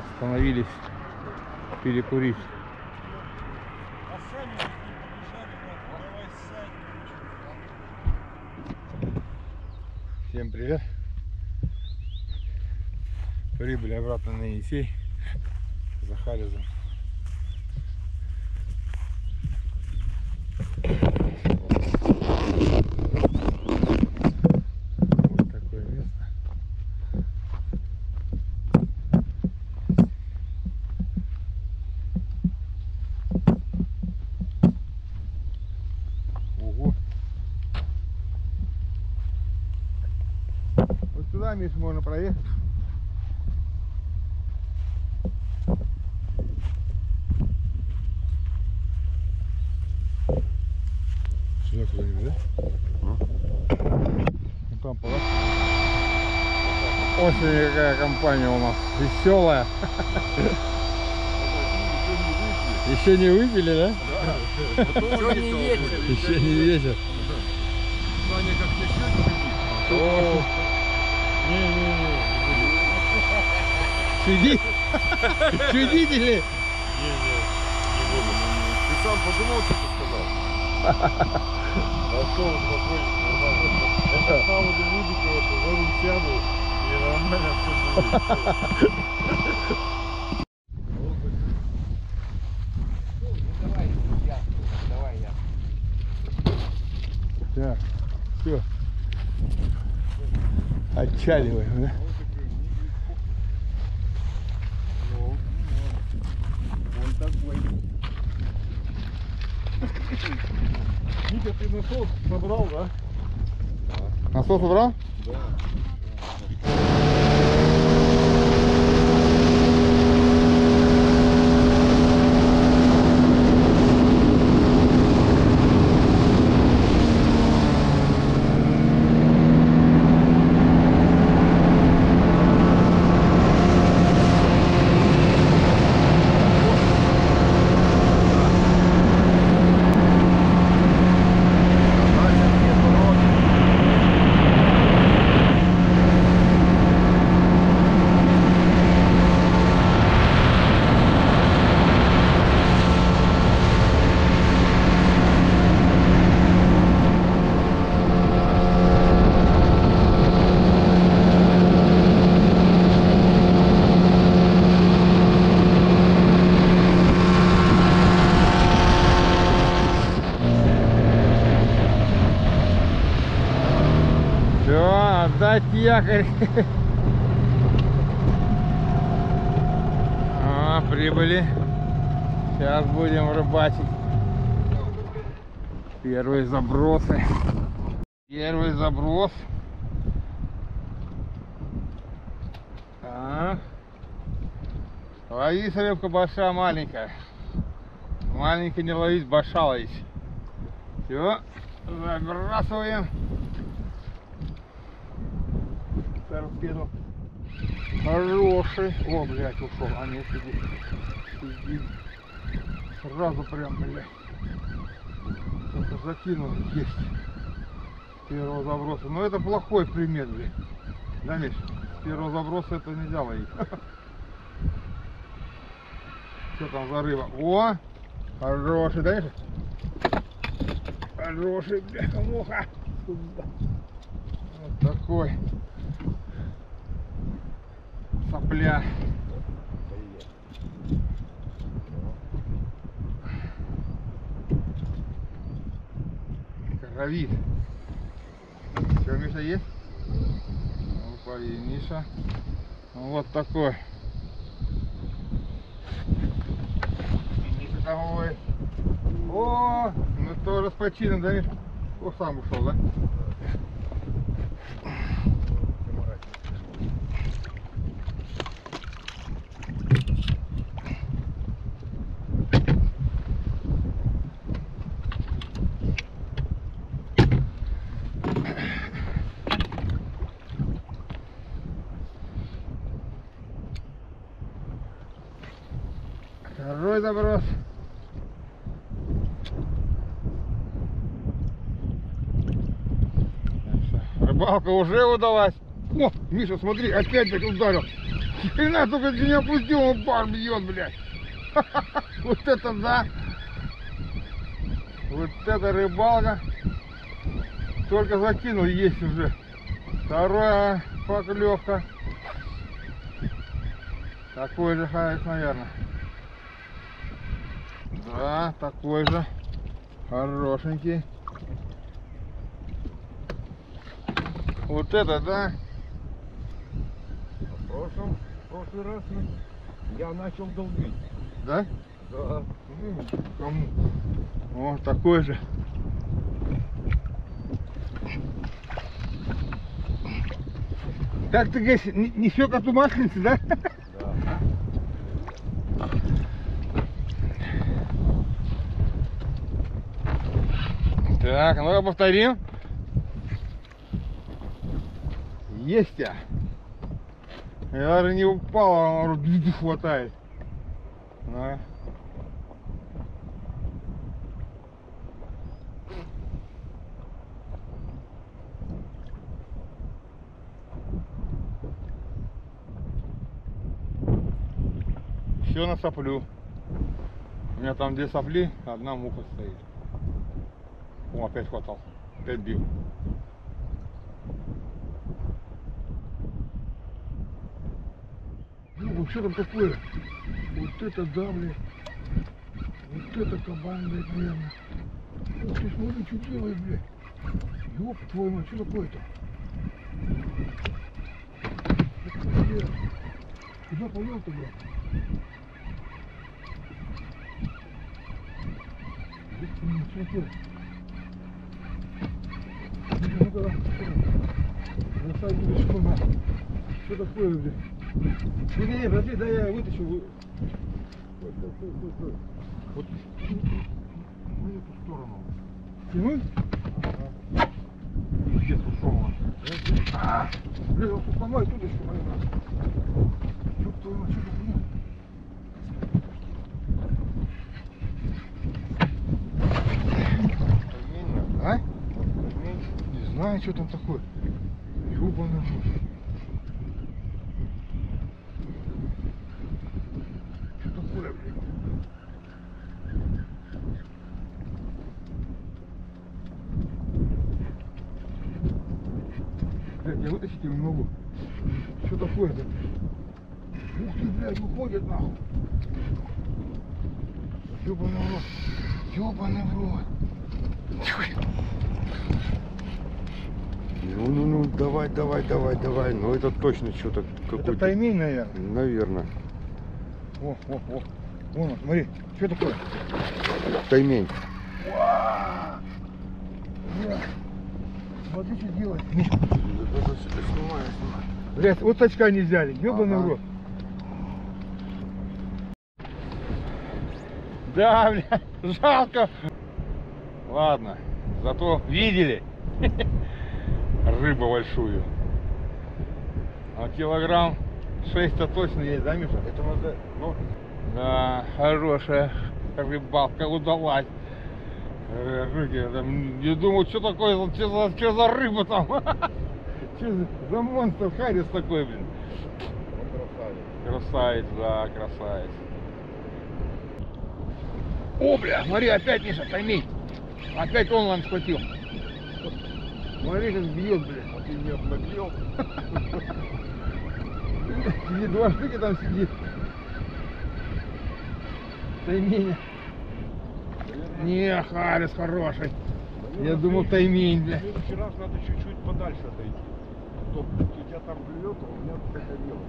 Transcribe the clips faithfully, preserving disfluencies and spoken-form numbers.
Остановились перекурить. Всем привет! Прибыли обратно на Енисей за Халезом. Вот такое место. Ого! Вот сюда, Миш, можно проехать. Сюда куда-нибудь, да? Ну там поворот. Очень какая компания у нас веселая. Еще не выпили, да? Еще не вечер. Еще не вечер. Саня как еще О, не-не-не. чуди? Чудители? Не-не, не буду. Ты сам подумал, что ты сказал? А что вот такой нормально? Это Хаводу Лудикова, что за руль сяду, и нормально все будет. Давай, я. Давай я. Так, все. Отчаливаем, да? Ну, он такой. Ника, ты насос собрал, да? Насос убрал? Да. Отдать якорь. А, прибыли. Сейчас будем рыбачить. Первые забросы. Первый заброс. Так. Ловись, рыбка большая, маленькая. Маленькая не ловить, большая ловить. Все, забрасываем. Торпеду. Хороший. О, блядь, ушел. А нет, сиди. Сиди. Сразу прям, блядь. Это закинул. Есть. Первого заброса. Но это плохой пример, блядь. Да, Миш? С первого заброса это нельзя ловить. Что там за рыба? О! Хороший, да, Миш? Хороший, блядь, муха. Сюда. Вот такой. Сопля. Кровит. Все, Миша, есть? Опа, и Миша. Вот такой. Миша там ой. О, ну тоже с почином, да, Миша? О, сам ушел, да? Второй заброс. Рыбалка уже удалась. О, Миша, смотри, опять, блядь, ударил. Хрена, только ты не опустил, он пар бьет, блядь. Вот это да. Вот это рыбалка. Только закинул, есть уже. Вторая поклевка. Такой же Харис, наверное. Да, такой же. Хорошенький. Вот это да. В прошлом, в прошлый раз я начал долбить. Да? Да. Ну, кому? О, такой же. Так ты говоришь, несет от масленицы, да? Да. Так, ну-ка повторим. Есть я. Я даже не упал, а он хватает. Ну. Еще на соплю. У меня там две сопли, одна муха стоит. О, опять хватал. Опять бил. Ну, что там такое? Вот это да, блядь. Вот это кабан, блядь, наверное. Ух ты, смотри, что делает, блядь. Ёб твою мать, что такое-то? Куда повел-то, блядь? Что такое? Ну-ка, ну-ка, на самом деле, что на? Что такое, блядь? Не, не, не, подожди, да я вытащу. Вот, вот в эту сторону. Тянуть? Ага. Пиздец, ушел он. А, блин, он сломай тут еще, блин. Ёб твою мать, что такое? А? Не знаю, что там такое. Ёбаный муж. Что такое, блин? Блядь, я вытащить его не могу. Что такое-то? Ух ты, блядь, выходит нахуй. Ёбаный в рот. Ёбаный в рот. Ну, ну, ну, давай, давай, давай, давай. Ну, это точно что-то какой-то. Это таймень, наверное. Наверное. О, о, о. Вон он, смотри. Что такое? Таймень. Смотри, что делать. Снимаю, снимаю. Блядь, вот очка не взяли. Ёбаный в Ага. рот. Да, блядь, жалко. Ладно, зато видели рыбу большую. А килограмм шесть-то точно есть, да, Миша? Это надо, ну, Да, хорошая рыбалка удалась. Э, Руки, там, я думал, что такое, что за, что за рыба там? Что за, за монстр Харис такой, блин? красавец. Красавец, да, красавец. О, бля, смотри, опять, Миша, таймень. Опять он вам схватил. Смотри, как бьет, бля. А ты не обнаглел? Сидит, два штуки там сидит. Таймень. Не, Харис хороший. Я думал, таймень, бля. В следующий раз надо чуть-чуть подальше отойти. А то у тебя там плюет, а у меня тут это дело.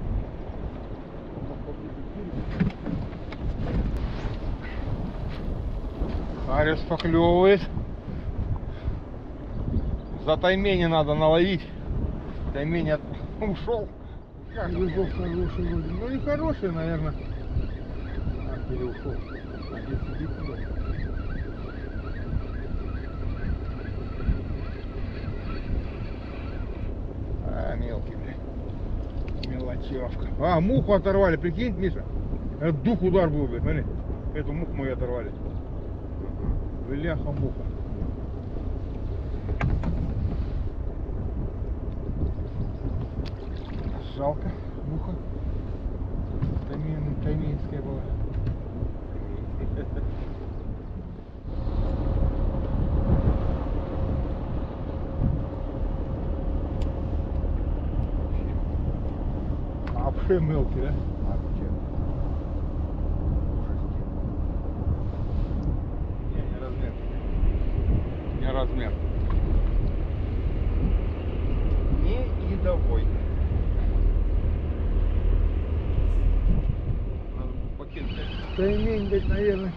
Харис поклевывает. За таймени надо наловить. Таймень от... ушел. Как его хороший вроде. Ну не хороший, наверное. А, или ушел. Один сидит туда. А, мелкий, блядь. Мелочевка. А, муху оторвали, прикинь, Миша. Это дух удар был, блядь, смотри. Эту муху мы оторвали. Бляха-муха. Жалко, муха. Тайминская была. А вообще мелкий, да? Не, не размер. Не размер. Не едовой. Надо пакет взять. Таймень, блядь, наверное.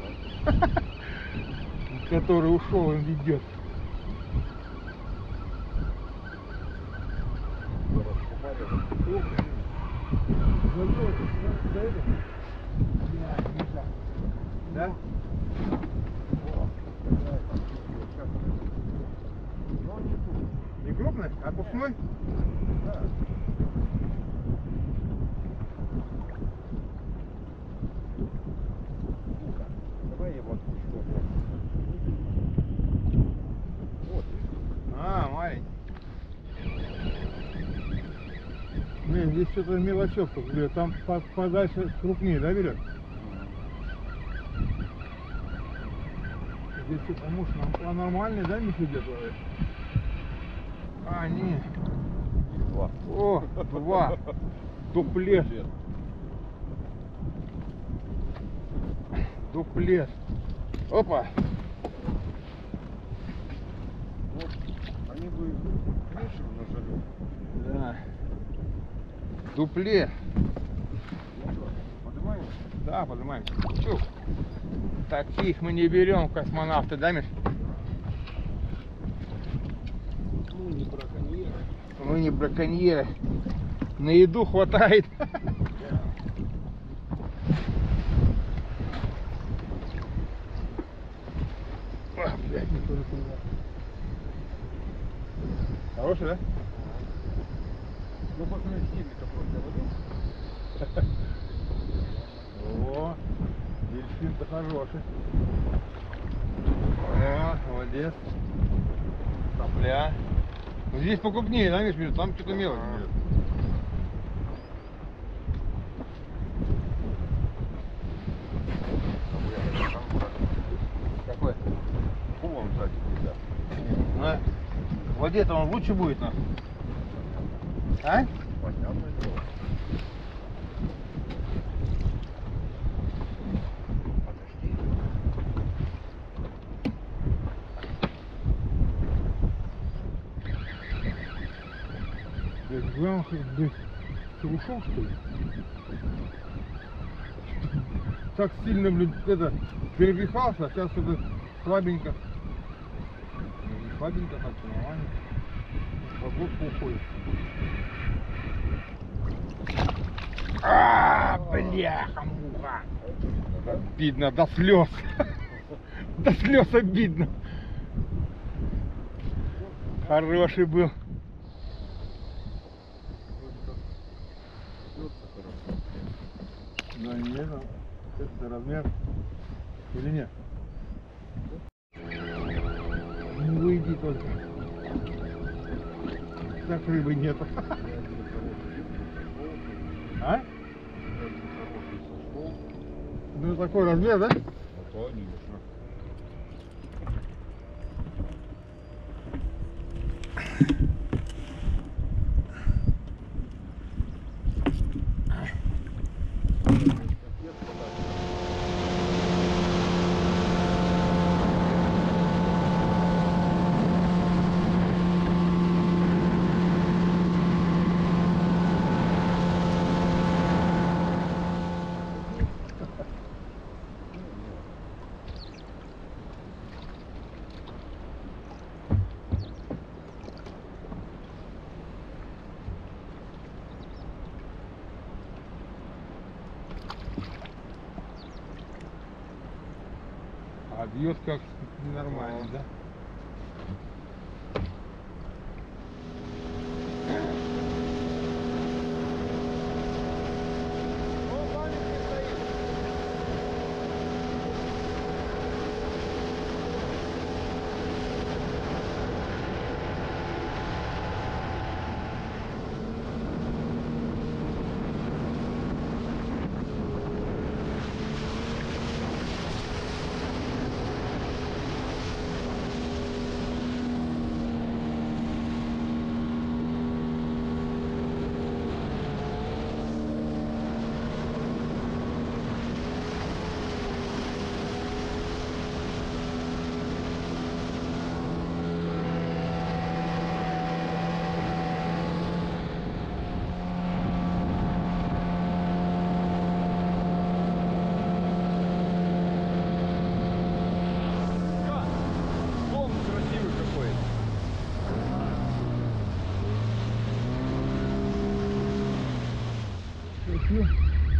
Который ушел, он ведет. Да? Не крупный? А пустной? Да. Давай я его отпущу. Вот. А, маленький. Блин, здесь что-то мелочевка, блин, там по подальше крупнее, да, берет? Здесь что-то муж нам а нормальный, да, Миша идет ловит? А, не. Два. О, два. Дуплет. Дуплет. Опа. Вот. Они бы меньше нажали. Да. Дуплет. Поднимаем? Да, поднимаем. Чух. Таких мы не берем, космонавты, да, Миш? Ну, не браконьеры. Мы не браконьеры. На еду хватает. А, блядь, не туда, туда. Хороший, да? Ну, посмотри, просто ловил. О, дельфин-то хороший. О, молодец. Топля. Ну, здесь покрупнее, да, Миш, там что-то мелочь берет. Какой? Кулон сзади нельзя. На в воде-то он лучше будет, на. А? Понятное дело. Подожди. Блядь, главное, блядь, ты ушел, что ли? Так сильно, блин, это, перепихался, а сейчас это слабенько. Не слабенько, так нормально. Погодка уходит. А, бляха-муха. Обидно до слез. До слез обидно. Хороший был. Да нет, это размер или нет? Не выйди только. Так рыбы нету. А? Ну такой размер, да? Конечно. А бьет как ненормально, да?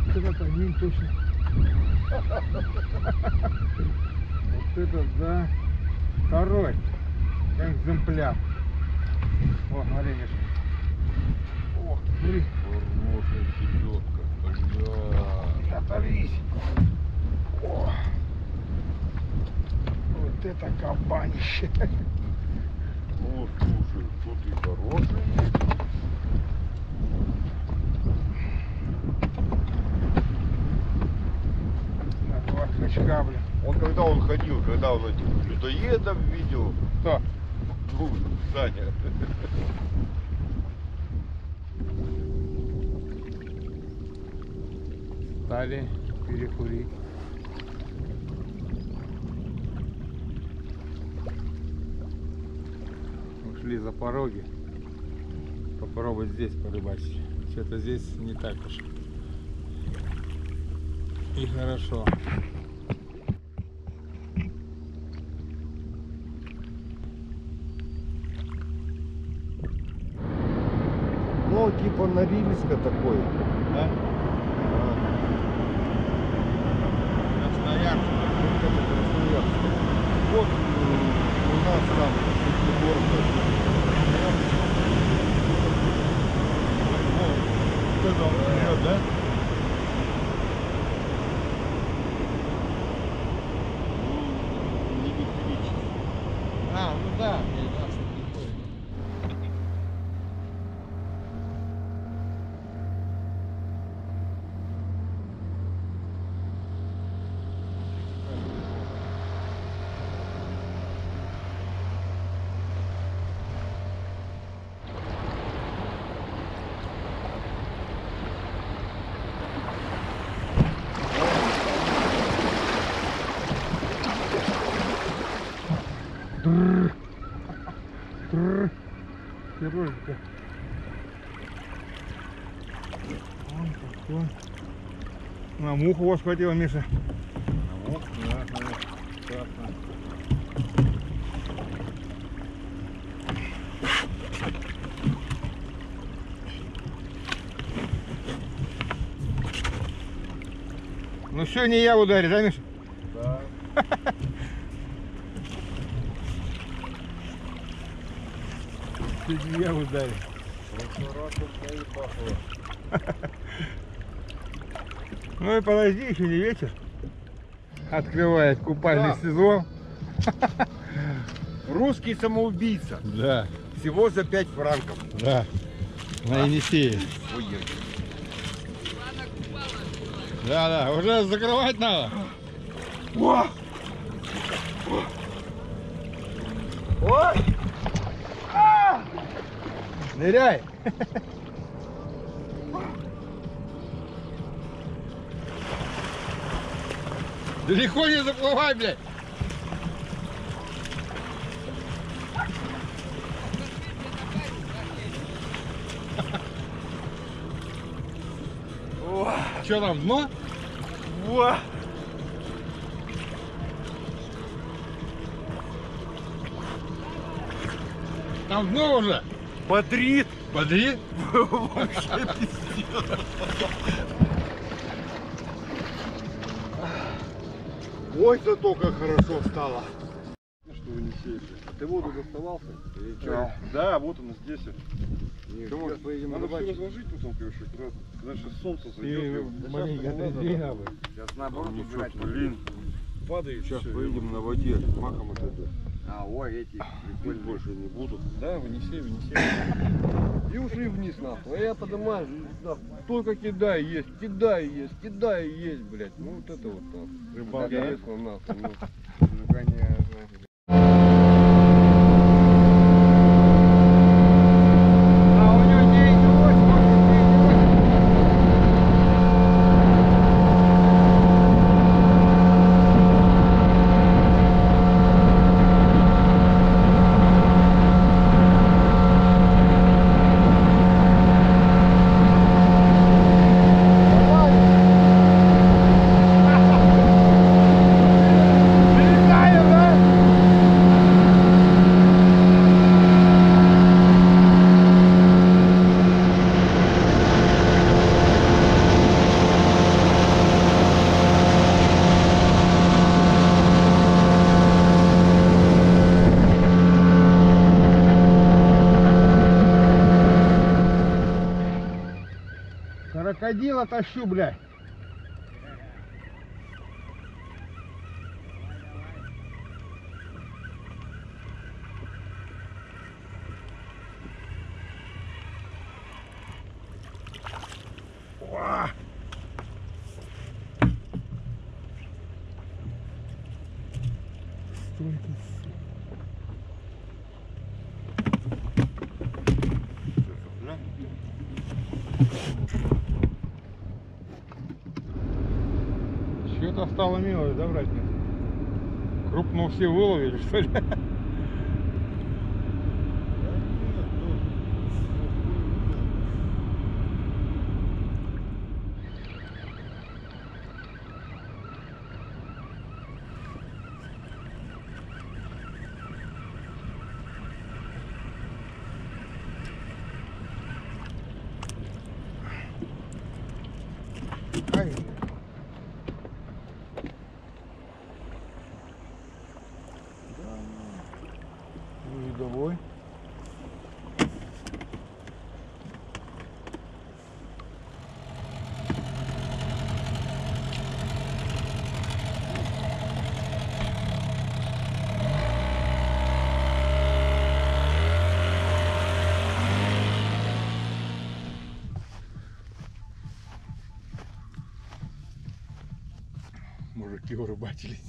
этот один точно. Вот этот, да. Второй экземпляр. О, смотри, Миша. О, смотри. Хорошая селедка. Бля. Оторвись. О. Вот это кабанище. О, слушай, тут и хороший есть. На два качка, блин. Он когда он ходил, когда он этих людоедов видел, Кто? ну, Саня. Стали перекурить. Ушли за пороги. Попробовать здесь порыбачить. Что-то здесь не так уж и хорошо. Ну, типа Норильска такой. Да? Красноярск. Это Красноярск. Вот м, у нас там Пятигорка. Вот это он вперед, да? Ну, не электрический. А, ну да, я знал, что такое. Трррр. Трррр. Сережка. Он такой. На муху вас схватила, Миша. Вот, да, да. Классно. Ну все, не я ударю, да, Миша? Да. Чуть не я ударю. И пахло. Ну и подожди, еще не вечер. Открывает купальный Да. сезон. Русский самоубийца. Да, Всего за пять франков. да. На Енисее. Ой, Да, да, уже закрывать надо. О! Ой! А! Ныряй! Далеко не заплывай, блядь! Что там, дно? Во! Там дно уже? Бодрит! Подри? Вообще пиздец. Ой, зато как хорошо стало. Что вы не сеете? Ты воду доставался? Или что? Да, вот он здесь. Нет, сейчас поедем надо все разложить потом, короче, когда, когда сейчас солнце зайдет. Маленько отрезвей надо. Сейчас наоборот убирать. Блин, падает. Сейчас всё, поедем на воде, махом от этого. А, ой, эти Пить больше не буду. Да, вынеси, вынеси. И ушли вниз, нахуй. А я поднимаю, нахуй, только кидай есть, кидай есть, кидай есть, блядь. Ну вот это вот там. Рыбалка, да? Интересно, нахуй. Ну. Ну, конечно. А у него девять и восемь, может, девять и восемь. Перелетаю, да? дело тащу, блядь. О! Столько. Что-то стало милое, да, братья? Крупного все выловили, что ли? Ай. Видовой. Мужики урыбачились.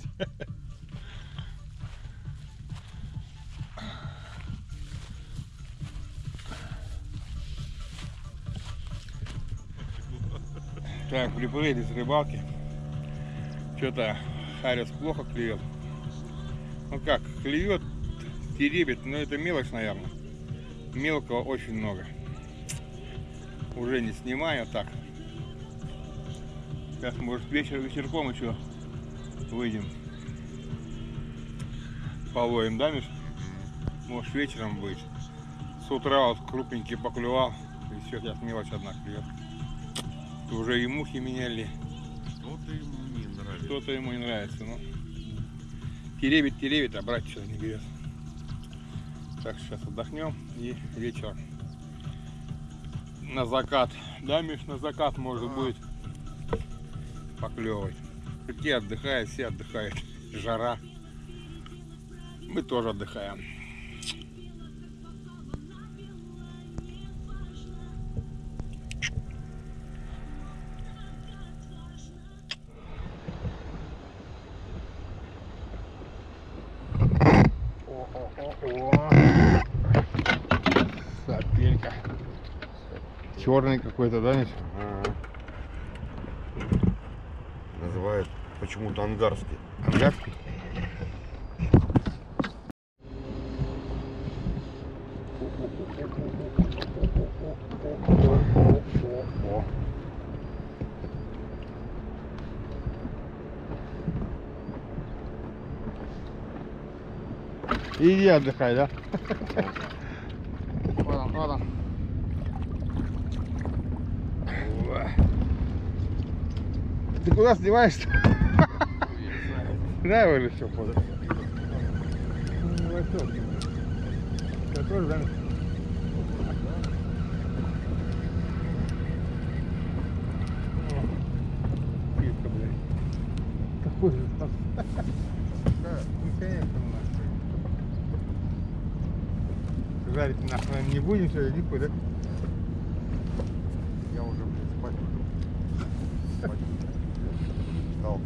Так, приплыли с рыбалки. Что-то Харис плохо клюет. Ну как, клюет, теребит, но это мелочь, наверное. Мелкого очень много. Уже не снимаю так. Сейчас, может, вечер, вечерком еще выйдем. Половим, да, Миш? Может, вечером будет. С утра вот крупненький поклевал. И все, сейчас мелочь одна клюет. Уже и мухи меняли. Что-то ему не нравится. Что-то ему не нравится. Ну. Теребит, теребит, а брать что-то не берет. Так, сейчас отдохнем и вечером на закат. Да, Миш, на закат может будет поклевывать. Те отдыхают, все отдыхают. Жара. Мы тоже отдыхаем. О-о-о-о. Сапелька. Черный какой-то, да, Миш? Ага. Называют почему-то ангарский. Ангарский? Иди отдыхай, да? Вот он, вот он. Ты куда сдеваешься? Да, или все ходит? Это тоже, да? Пивка, блядь. Какой же там? Да, ну конечно, нахуй. Жарить нахуй наверное, не будем, что ли, дикую, да? Я уже, блядь, спать буду. Спать. Встал.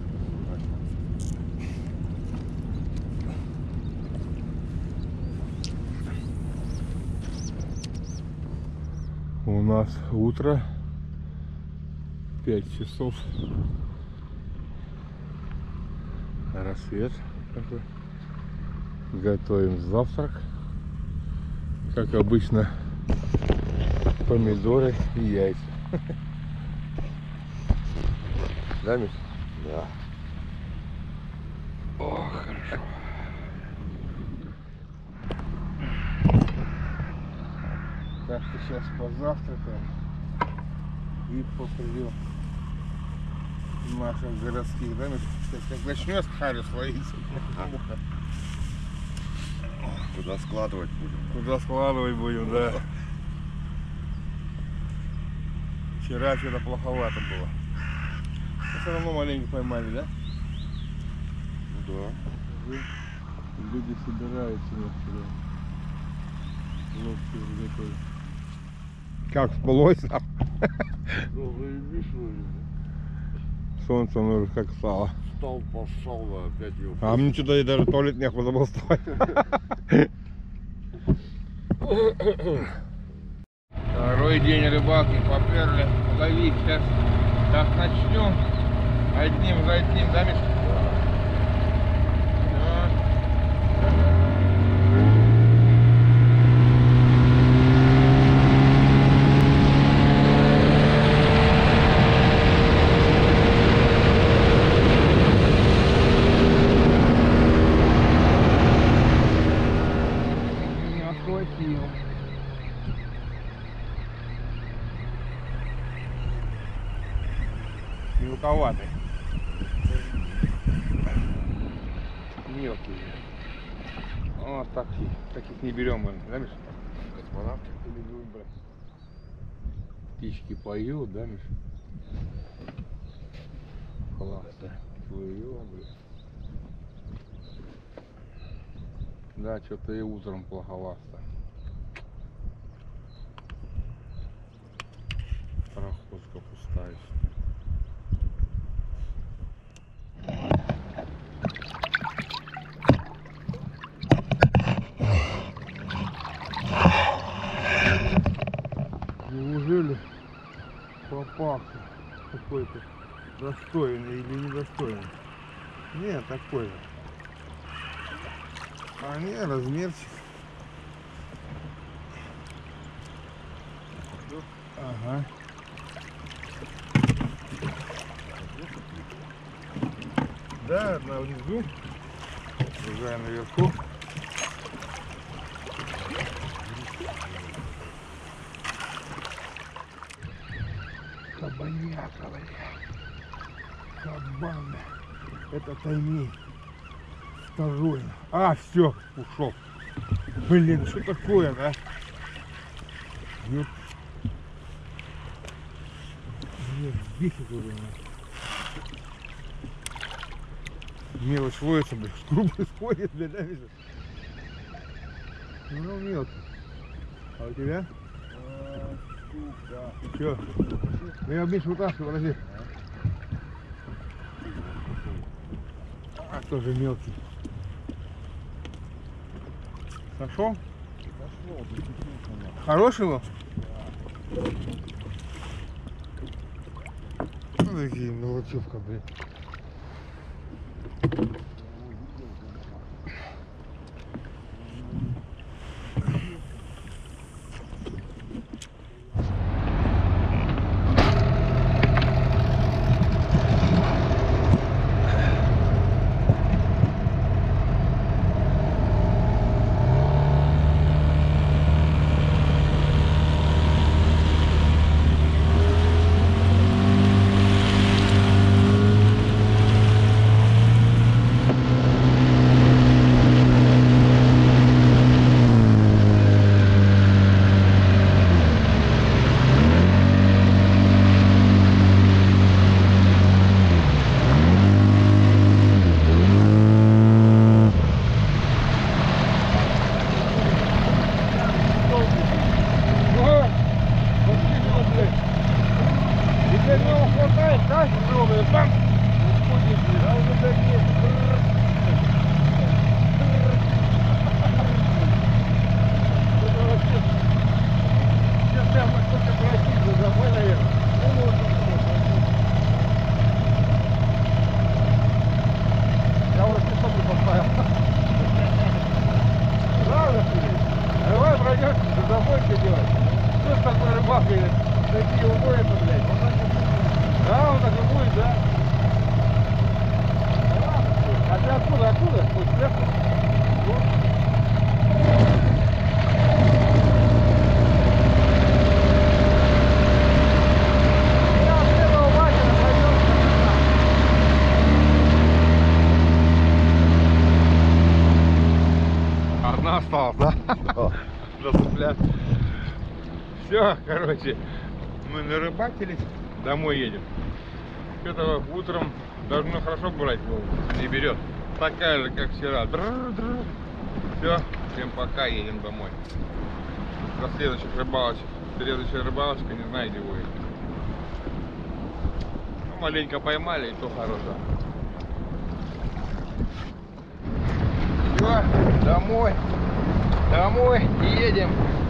У нас утро, пять часов, рассвет такой. Готовим завтрак, как обычно, помидоры и яйца. Да, Миш? Да. О, хорошо. Так что сейчас позавтракаем и попридем наших городских, да, Миш? Как начнешь Харис ловить, Куда складывать будем? куда складывать будем, да. Вчера что-то плоховато было. Но все равно маленько поймали, да? Да. Люди собираются на вчера. Лодки уже готовы. Как спалось нам? Ну, заебись вроде. Солнце оно уже как стало. Встал, поссал, да, опять его. А мне что-то и даже туалет нехуй забыл вставать. Второй день рыбалки поперли ловить. Сейчас так начнем. Одним за одним, да, Миш? Мелковатый. Мелкий. Вот таких, таких не берем мы, да, Миш? Космонавты. Или будем брать. Птички поют, да, Миш? Классно. Плывем, блин. Да, что-то и утром плоховато. Проходка пустая. Неужели попался какой-то достойный или недостойный? Нет, такой же. А не, размерчик. Ага. Да, одна внизу, другая наверху. Кабаняка, кабан. Это таймень. Второй. А, все, ушел. Блин, что такое, да? Нет. Нет, бесит уже. Мелочь ловится, блин, крупный сходит, блин, да, вижу? Ну, мелкий. А у тебя? А, штук, да. Че? Ну, я меньше вытаскиваю, подожди. А, тоже мелкий. Нашел? Пошло, прикинь, Хороший его? Ну, такие мелочевка, блин. Одна осталась, да? Зацеплять. Все, короче, Мы нарыбатились, домой едем. Это утром должно хорошо брать, не берет. Такая же, как вчера. Все, всем пока, едем домой. До следующих рыбалочек. Следующая рыбалочка, не знаю, где будет. Ну, маленько поймали, и то хорошо. Все, домой. Домой едем.